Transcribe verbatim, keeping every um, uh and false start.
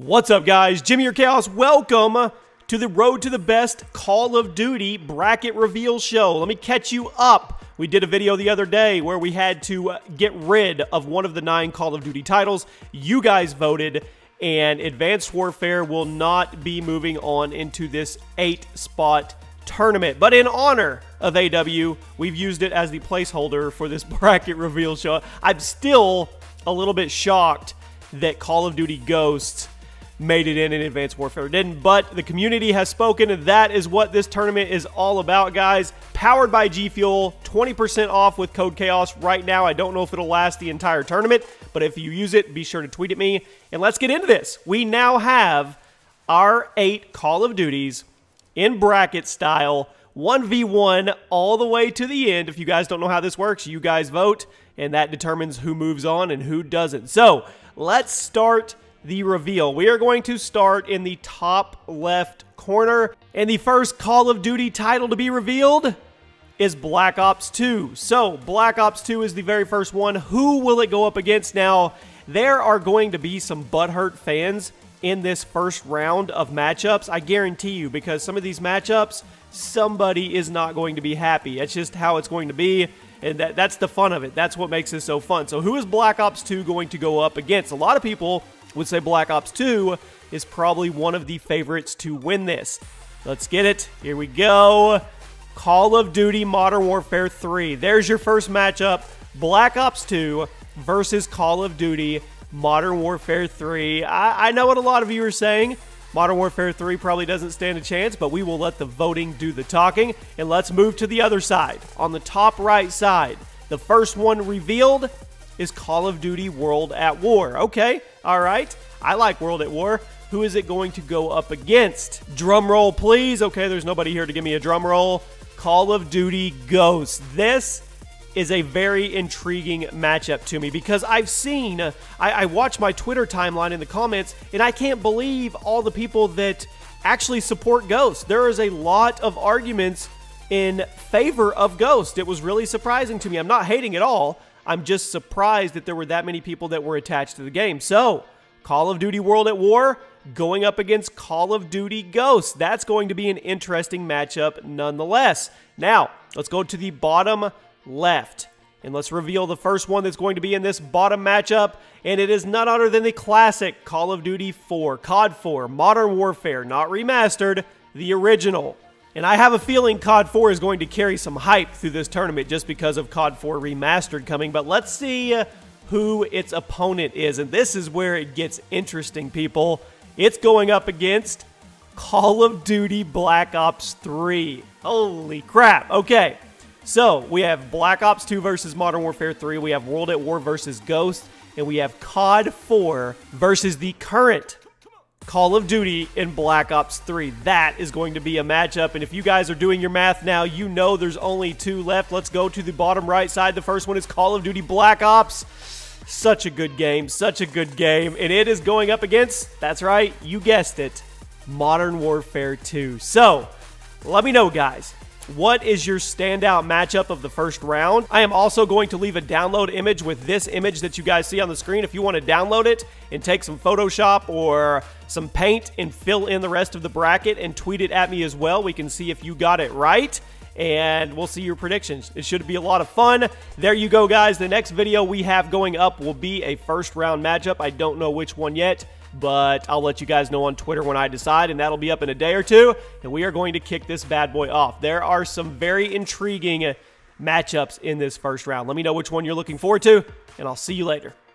What's up, guys? Jimmy your Chaos. Welcome to the Road to the Best Call of Duty bracket reveal show. Let me catch you up. We did a video the other day where we had to get rid of one of the nine Call of Duty titles. You guys voted, and Advanced Warfare will not be moving on into this eight-spot tournament. But in honor of A W, we've used it as the placeholder for this bracket reveal show. I'm still a little bit shocked that Call of Duty Ghosts made it in and Advanced Warfare didn't, but the community has spoken, and that is what this tournament is all about, guys. Powered by G Fuel, twenty percent off with code Chaos right now. I don't know if it'll last the entire tournament, but if you use it, be sure to tweet at me, and let's get into this. We now have our eight Call of Duties in bracket style, one v one all the way to the end. If you guys don't know how this works, you guys vote, and that determines who moves on and who doesn't. So, let's start the reveal. We are going to start in the top left corner, and the first Call of Duty title to be revealed is Black Ops two. So, Black Ops two is the very first one. Who will it go up against? Now, there are going to be some butthurt fans in this first round of matchups, I guarantee you, because some of these matchups, somebody is not going to be happy. It's just how it's going to be, and that, that's the fun of it. That's what makes this so fun. So who is Black Ops two going to go up against? A lot of people would say Black Ops two is probably one of the favorites to win this. Let's get it. Here we go. Call of Duty Modern Warfare three. There's your first matchup. Black Ops two versus Call of Duty Modern Warfare three. I, I know what a lot of you are saying. Modern Warfare three probably doesn't stand a chance, but we will let the voting do the talking. And let's move to the other side. On the top right side, the first one revealed is Call of Duty World at War. Okay, all right. I like World at War. Who is it going to go up against? Drum roll, please. Okay, there's nobody here to give me a drum roll. Call of Duty Ghosts. This is a very intriguing matchup to me because I've seen, I, I watch my Twitter timeline in the comments, and I can't believe all the people that actually support Ghost. There is a lot of arguments in favor of Ghost. It was really surprising to me. I'm not hating at all. I'm just surprised that there were that many people that were attached to the game. So, Call of Duty World at War going up against Call of Duty Ghosts. That's going to be an interesting matchup nonetheless. Now, let's go to the bottom left, and let's reveal the first one that's going to be in this bottom matchup, and it is none other than the classic Call of Duty four, C O D four, Modern Warfare, not remastered, the original. And I have a feeling C O D four is going to carry some hype through this tournament just because of C O D four Remastered coming, but let's see uh, who its opponent is, and this is where it gets interesting, people. It's going up against Call of Duty Black Ops three. Holy crap. Okay. So, we have Black Ops two versus Modern Warfare three, we have World at War versus Ghost, and we have C O D four versus the current Call of Duty in Black Ops three. That is going to be a matchup, and if you guys are doing your math now, you know there's only two left. Let's go to the bottom right side. The first one is Call of Duty Black Ops. Such a good game, such a good game, and it is going up against, that's right, you guessed it, Modern Warfare two. So, let me know, guys. What is your standout matchup of the first round? I am also going to leave a download image with this image that you guys see on the screen. If you want to download it and take some Photoshop or some paint and fill in the rest of the bracket and tweet it at me as well, we can see if you got it right, and we'll see your predictions. It should be a lot of fun. There you go, guys. The next video we have going up will be a first round matchup. I don't know which one yet, but I'll let you guys know on Twitter when I decide, and that'll be up in a day or two, and we are going to kick this bad boy off. There are some very intriguing matchups in this first round. Let me know which one you're looking forward to, and I'll see you later.